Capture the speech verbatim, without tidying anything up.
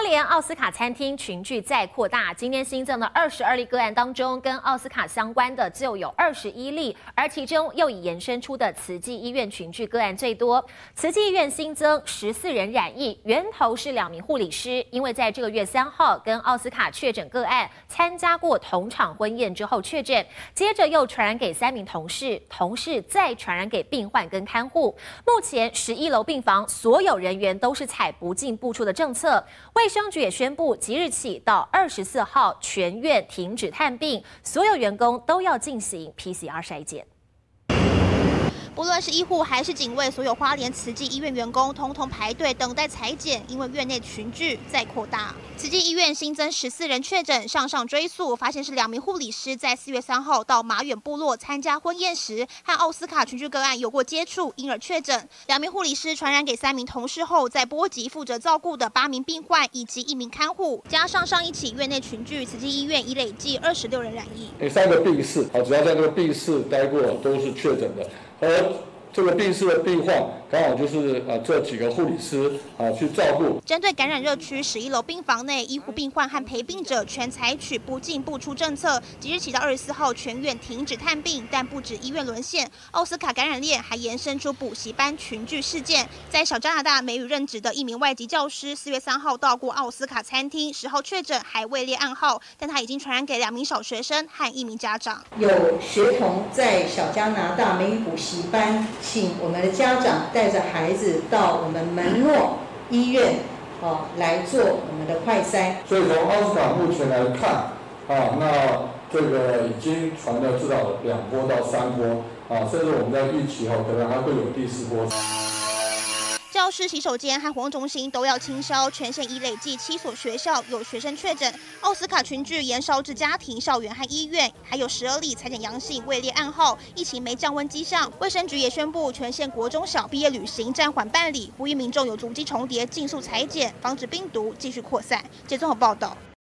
莲奥斯卡餐厅群聚再扩大，今天新增的二十二例个案当中，跟奥斯卡相关的就有二十一例，而其中又以延伸出的慈济医院群聚个案最多。慈济医院新增十四人染疫，源头是两名护理师，因为在这个月三号跟奥斯卡确诊个案参加过同场婚宴之后确诊，接着又传染给三名同事，同事再传染给病患跟看护。目前十一楼病房所有人员都是采不进不出的政策。卫生局也宣布，即日起到二十四号，全院停止探病，所有员工都要进行 P C R 筛检。 不论是医护还是警卫，所有花莲慈济医院员工通通排队等待采检，因为院内群聚再扩大。慈济医院新增十四人确诊，向上追溯，发现是两名护理师在四月三号到马远部落参加婚宴时，和奥斯卡群聚个案有过接触，因而确诊。两名护理师传染给三名同事后，再波及负责照顾的八名病患以及一名看护，加上上一起院内群聚，慈济医院已累计二十六人染疫。 有三个病室，好，只要在这个病室待过都是确诊的。而这个病室的病患刚好就是呃这几个护理师啊去照顾。 针对感染热区十一楼病房内，医护病患和陪病者全采取不进不出政策。即日起到二十四号，全院停止探病，但不止医院沦陷，奥斯卡感染链还延伸出补习班群聚事件。在小加拿大美语任职的一名外籍教师，四月三号到过奥斯卡餐厅，十号确诊，还位列暗号，但他已经传染给两名小学生和一名家长。 有学童在小加拿大美语补习班。请我们的家长带着孩子到我们门诺医院哦来做我们的快筛。 所以从奥斯卡目前来看，啊，那这个已经传了至少两波到三波，啊，甚至我们在预期后可能还会有第四波。 教师洗手间和活动中心都要清消，全县已累计七所学校有学生确诊。奥斯卡群聚延烧至家庭、校园和医院，还有十二例采检阳性，位列暗号，疫情没降温迹象。卫生局也宣布，全县国中小毕业旅行暂缓办理，呼吁民众有足迹重叠，尽速采检，防止病毒继续扩散。节综合报道。